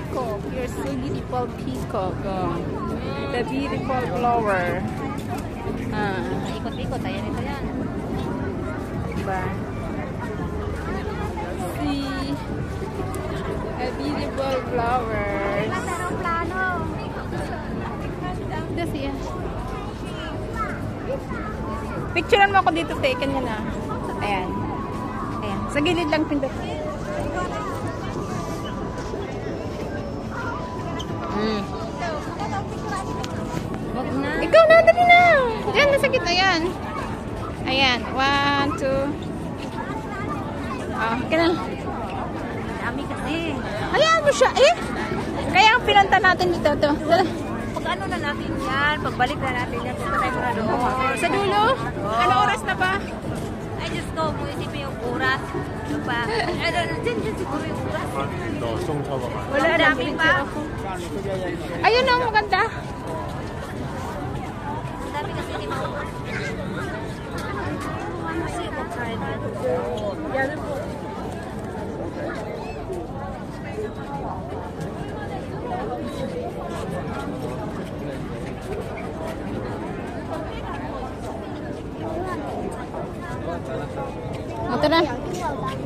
peacock. You're so beautiful peacock. Oh. The beautiful flower. Ikot-ikot. Ayan, ito yan. Diba? See a beautiful flowers. Plano. That's it. Picturean mo ako dito, taken niya na. Ayan. Ayan. Sa gilid lang pindot. Wag na. Ikaw na, dali na. Diyan, nasa gitna yan. Ayan. 1, 2. Ah, kailan? Dami kasi. Hayaan mo siya. Eh? Kaya ang pinanta natin dito. To. Pag ano na natin yan, pagbalik na natin yan, punta tayo muna doon. Sa dulo? Ano oras na ba? Ay, Diyos ko, kung isipin yung oras. Ano pa? Dyan siguro yung oras. Wala na. Dami pa. Ayun na, maganda. Ang dami kasi di mo. Kasi mag-try na. Yan po. O, tara.